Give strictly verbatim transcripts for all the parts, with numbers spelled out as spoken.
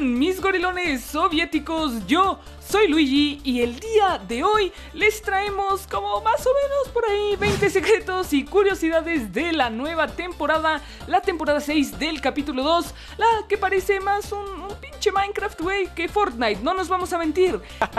están mis gorilones soviéticos? Yo soy Luigi y el día de hoy les traemos como más o menos por ahí veinte secretos y curiosidades de la nueva temporada, la temporada seis del capítulo dos, la que parece más un, un pinche Minecraft, güey, que Fortnite, no nos vamos a mentir.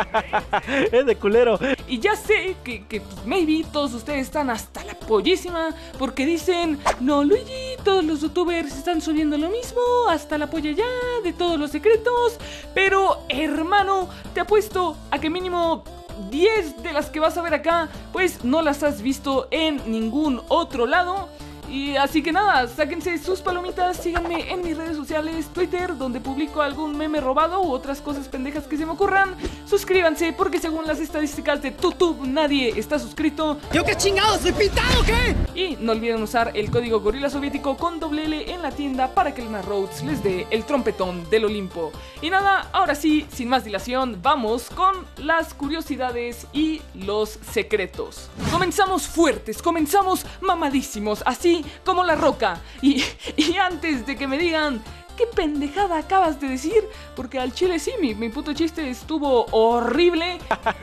Es de culero. Y ya sé que, que pues, maybe todos ustedes están hasta la pollísima porque dicen, no Luigi, todos los youtubers están subiendo lo mismo, hasta la polla ya de todos los secretos. Pero hermano, te apuesto a que mínimo diez de las que vas a ver acá pues no las has visto en ningún otro lado. Y así que nada, sáquense sus palomitas, síganme en mis redes sociales, Twitter, donde publico algún meme robado u otras cosas pendejas que se me ocurran. Suscríbanse porque según las estadísticas de YouTube nadie está suscrito. ¿Yo qué chingado? ¿Soy pintado o qué? Y no olviden usar el código Gorila Soviético con doble L en la tienda para que Lena Rhodes les dé el trompetón del Olimpo. Y nada, ahora sí, sin más dilación, vamos con las curiosidades y los secretos. Comenzamos fuertes, comenzamos mamadísimos, así como La Roca. Y, y antes de que me digan ¿qué pendejada acabas de decir? Porque al chile sí, mi, mi puto chiste estuvo horrible.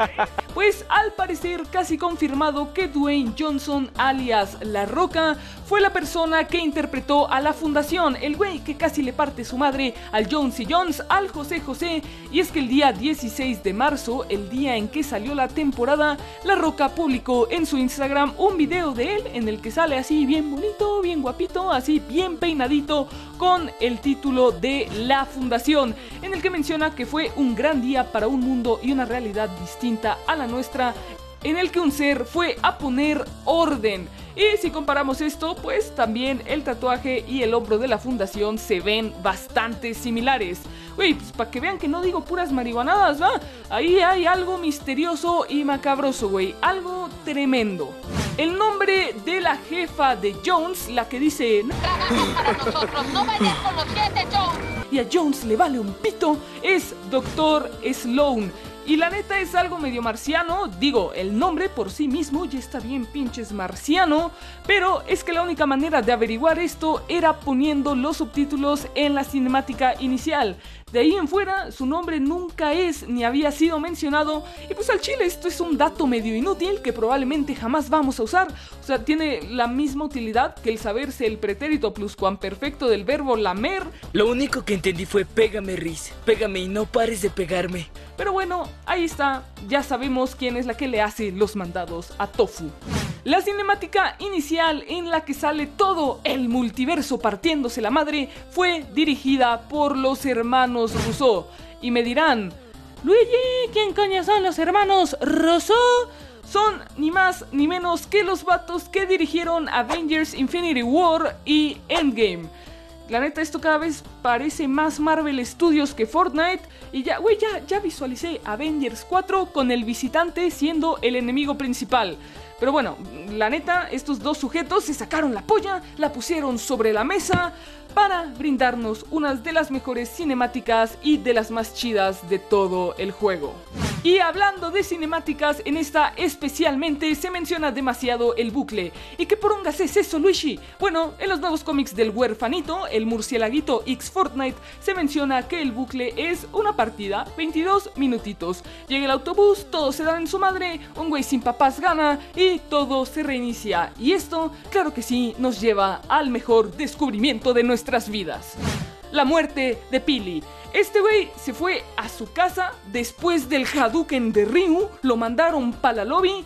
Pues al parecer casi confirmado que Dwayne Johnson, alias La Roca, fue la persona que interpretó a la fundación, el güey que casi le parte su madre al Jones y Jones, al José José. Y es que el día dieciséis de marzo, el día en que salió la temporada, La Roca publicó en su Instagram un video de él en el que sale así bien bonito, bien guapito, así bien peinadito, con el título de La Fundación, en el que menciona que fue un gran día para un mundo y una realidad distinta a la nuestra, en el que un ser fue a poner orden. Y si comparamos esto, pues también el tatuaje y el hombro de la fundación se ven bastante similares. Uy, pues para que vean que no digo puras marihuanadas, ¿va? Ahí hay algo misterioso y macabroso, güey, algo tremendo. El nombre de la jefa de Jones, la que dice Trabajas para nosotros, no vayas con los siete, Jones. Y a Jones le vale un pito, es doctor Sloan. Y la neta es algo medio marciano, digo, el nombre por sí mismo ya está bien pinches marciano, pero es que la única manera de averiguar esto era poniendo los subtítulos en la cinemática inicial. De ahí en fuera, su nombre nunca es ni había sido mencionado. Y pues al chile esto es un dato medio inútil que probablemente jamás vamos a usar. O sea, tiene la misma utilidad que el saberse el pretérito pluscuamperfecto del verbo lamer. Lo único que entendí fue pégame, Riz, pégame y no pares de pegarme. Pero bueno, ahí está, ya sabemos quién es la que le hace los mandados a Tofu. La cinemática inicial en la que sale todo el multiverso partiéndose la madre fue dirigida por los hermanos Russo. Y me dirán, Luigi, ¿quién coño son los hermanos Russo? Son ni más ni menos que los vatos que dirigieron Avengers Infinity War y Endgame. La neta, esto cada vez parece más Marvel Studios que Fortnite. Y ya, güey, ya, ya visualicé Avengers cuatro con el visitante siendo el enemigo principal. Pero bueno, la neta, estos dos sujetos se sacaron la polla, la pusieron sobre la mesa para brindarnos unas de las mejores cinemáticas y de las más chidas de todo el juego. Y hablando de cinemáticas, en esta especialmente se menciona demasiado el bucle. ¿Y qué porongas es eso, Luigi? Bueno, en los nuevos cómics del huerfanito, el murcielaguito X Fortnite, se menciona que el bucle es una partida, veintidós minutitos. Llega el autobús, todos se dan en su madre, un güey sin papás gana y todo se reinicia. Y esto, claro que sí, nos lleva al mejor descubrimiento de nuestras vidas: la muerte de Pili. Este güey se fue a su casa después del Hadouken de Ryu, lo mandaron pa' la lobby.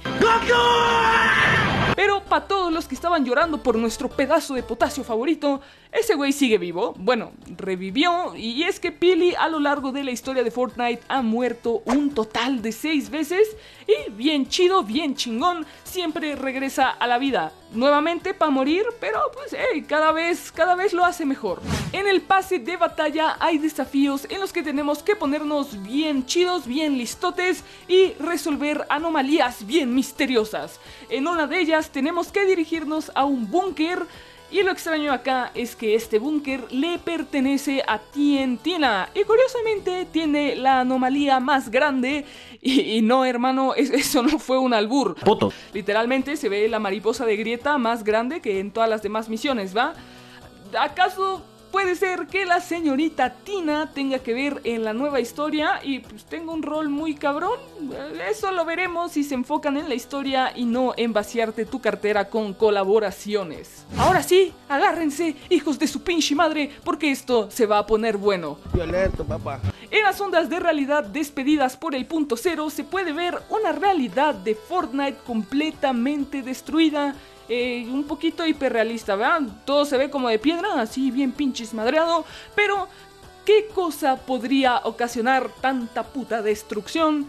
Pero para todos los que estaban llorando por nuestro pedazo de potasio favorito, ese güey sigue vivo. Bueno, revivió. Y es que Pili a lo largo de la historia de Fortnite ha muerto un total de seis veces. Y bien chido, bien chingón, siempre regresa a la vida nuevamente para morir, pero pues hey, cada vez, cada vez lo hace mejor. En el pase de batalla hay desafíos en los que tenemos que ponernos bien chidos, bien listotes y resolver anomalías bien misteriosas. En una de ellas tenemos que dirigirnos a un búnker. Y lo extraño acá es que este búnker le pertenece a Tientina. Y curiosamente tiene la anomalía más grande. Y, y no, hermano, es, eso no fue un albur. Puto. Literalmente se ve la mariposa de Grieta más grande que en todas las demás misiones, ¿va? ¿Acaso puede ser que la señorita Tina tenga que ver en la nueva historia y pues tenga un rol muy cabrón. Eso lo veremos si se enfocan en la historia y no en vaciarte tu cartera con colaboraciones. Ahora sí, agárrense, hijos de su pinche madre, porque esto se va a poner bueno. Violento, papá. En las ondas de realidad despedidas por el punto cero se puede ver una realidad de Fortnite completamente destruida. Eh, un poquito hiperrealista, ¿verdad? Todo se ve como de piedra, así bien pinches madreado. Pero, ¿qué cosa podría ocasionar tanta puta destrucción?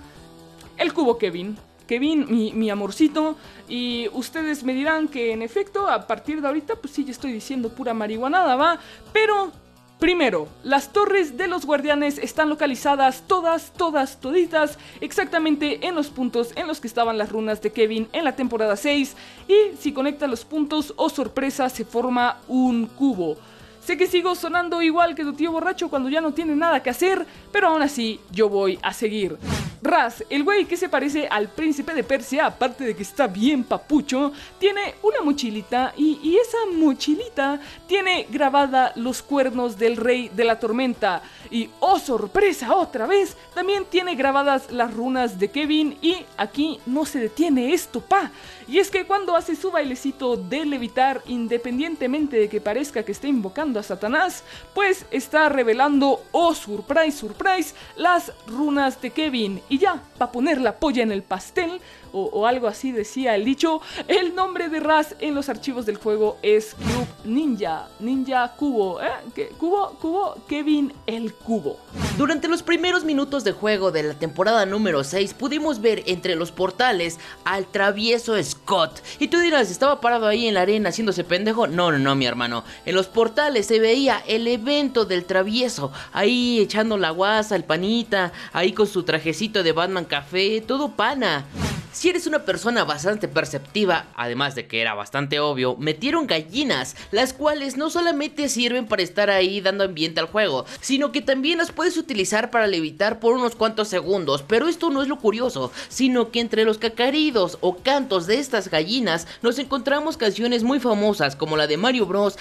El cubo Kevin. Kevin, mi, mi amorcito. Y ustedes me dirán que en efecto, a partir de ahorita, pues sí, ya estoy diciendo pura marihuanada, ¿va? Pero... primero, las torres de los guardianes están localizadas todas, todas, toditas, exactamente en los puntos en los que estaban las runas de Kevin en la temporada seis. Y si conectan los puntos, oh sorpresa, se forma un cubo. Sé que sigo sonando igual que tu tío borracho cuando ya no tiene nada que hacer, pero aún así yo voy a seguir. Raz, el güey que se parece al príncipe de Persia, aparte de que está bien papucho, tiene una mochilita y, y esa mochilita tiene grabada los cuernos del rey de la tormenta. Y oh sorpresa, otra vez, también tiene grabadas las runas de Kevin y aquí no se detiene esto, pa. Y es que cuando hace su bailecito de levitar, independientemente de que parezca que esté invocando a Satanás, pues está revelando, oh surprise, surprise, las runas de Kevin. Y ya, para poner la polla en el pastel, o, o algo así decía el dicho, el nombre de Raz en los archivos del juego es Cube Ninja, Ninja Cubo, ¿eh? ¿Qué? Cubo, Cubo, Kevin el Cubo. Durante los primeros minutos de juego de la temporada número seis pudimos ver entre los portales al travieso Scott. Y tú dirás, ¿estaba parado ahí en la arena haciéndose pendejo? No, no, no, mi hermano. En los portales se veía el evento del travieso, ahí echando la guasa, el panita, ahí con su trajecito de Batman café, todo pana. Si eres una persona bastante perceptiva, además de que era bastante obvio, metieron gallinas, las cuales no solamente sirven para estar ahí dando ambiente al juego, sino que también las puedes utilizar para levitar por unos cuantos segundos. Pero esto no es lo curioso, sino que entre los cacaridos o cantos de estas gallinas nos encontramos canciones muy famosas como la de Mario Bros,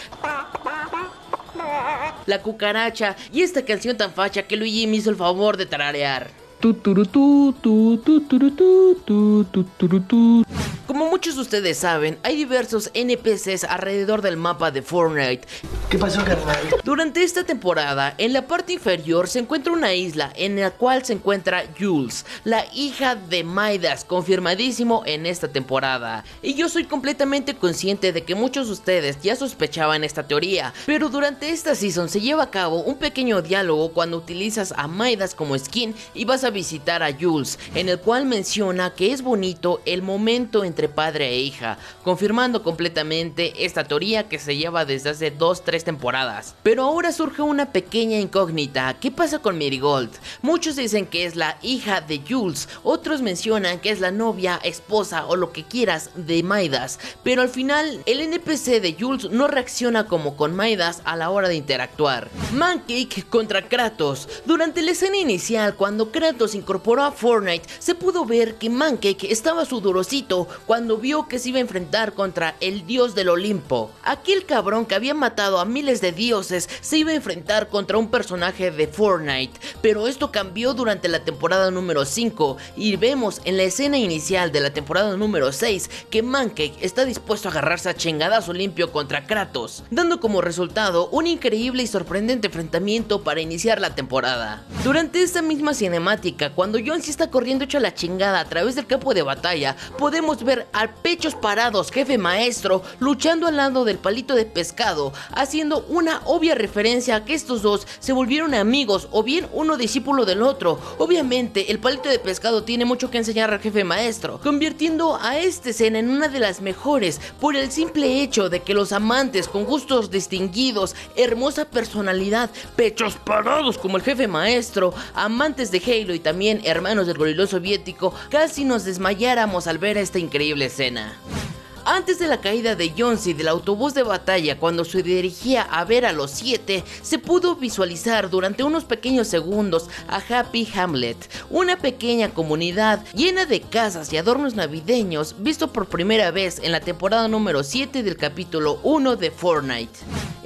La Cucaracha y esta canción tan facha que Luigi me hizo el favor de tararear. Como muchos de ustedes saben, hay diversos N P Cs alrededor del mapa de Fortnite. ¿Qué pasó, carnal? Durante esta temporada, en la parte inferior se encuentra una isla en la cual se encuentra Jules, la hija de Midas, confirmadísimo en esta temporada. Y yo soy completamente consciente de que muchos de ustedes ya sospechaban esta teoría, pero durante esta season se lleva a cabo un pequeño diálogo cuando utilizas a Midas como skin y vas a visitar a Jules, en el cual menciona que es bonito el momento entre padre e hija, confirmando completamente esta teoría que se lleva desde hace dos tres temporadas. Pero ahora surge una pequeña incógnita. ¿Qué pasa con Marigold? Muchos dicen que es la hija de Jules, otros mencionan que es la novia, esposa o lo que quieras de Midas, pero al final el N P C de Jules no reacciona como con Midas a la hora de interactuar. Mancake contra Kratos. Durante la escena inicial, cuando Kratos se incorporó a Fortnite, se pudo ver que Mancake estaba sudorosito cuando vio que se iba a enfrentar contra el dios del Olimpo. Aquel cabrón que había matado a miles de dioses se iba a enfrentar contra un personaje de Fortnite, pero esto cambió durante la temporada número cinco y vemos en la escena inicial de la temporada número seis que Mancake está dispuesto a agarrarse a chingadazo limpio contra Kratos, dando como resultado un increíble y sorprendente enfrentamiento para iniciar la temporada. Durante esta misma cinemática, cuando John C está corriendo hecho a la chingada a través del campo de batalla, podemos ver al pechos parados jefe maestro luchando al lado del palito de pescado, haciendo una obvia referencia a que estos dos se volvieron amigos o bien uno discípulo del otro. Obviamente el palito de pescado tiene mucho que enseñar al jefe maestro, convirtiendo a esta escena en una de las mejores por el simple hecho de que los amantes con gustos distinguidos, hermosa personalidad, pechos parados como el jefe maestro, amantes de Halo y también hermanos del gorilón soviético, casi nos desmayáramos al ver esta increíble escena. Antes de la caída de John C del autobús de batalla, cuando se dirigía a ver a los siete, se pudo visualizar durante unos pequeños segundos a Happy Hamlet, una pequeña comunidad llena de casas y adornos navideños, visto por primera vez en la temporada número siete del capítulo uno de Fortnite.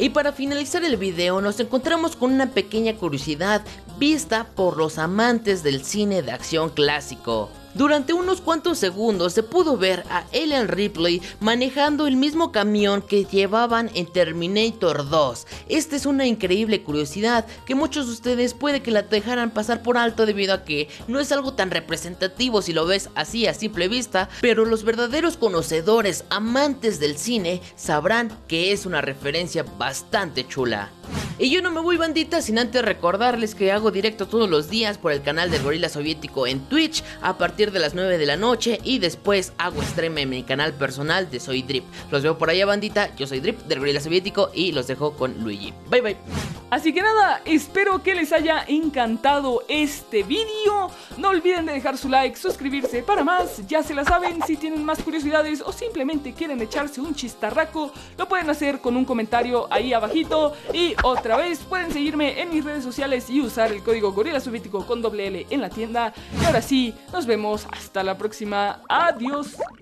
Y para finalizar el video nos encontramos con una pequeña curiosidad vista por los amantes del cine de acción clásico. Durante unos cuantos segundos se pudo ver a Ellen Ripley manejando el mismo camión que llevaban en Terminator dos. Esta es una increíble curiosidad que muchos de ustedes puede que la dejaran pasar por alto debido a que no es algo tan representativo si lo ves así a simple vista, pero los verdaderos conocedores, amantes del cine, sabrán que es una referencia bastante chula. Y yo no me voy, bandita, sin antes recordarles que hago directo todos los días por el canal del Gorila Soviético en Twitch a partir de las nueve de la noche, y después hago stream en mi canal personal de Soy Drip. Los veo por allá, bandita. Yo soy Drip del Gorila Soviético y los dejo con Luigi. Bye bye. Así que nada, espero que les haya encantado este vídeo. No olviden de dejar su like, suscribirse para más. Ya se la saben, si tienen más curiosidades o simplemente quieren echarse un chistarraco, lo pueden hacer con un comentario ahí abajito. Y otra vez pueden seguirme en mis redes sociales y usar el código Gorila Soviético con doble L en la tienda. Y ahora sí, nos vemos hasta la próxima. Adiós.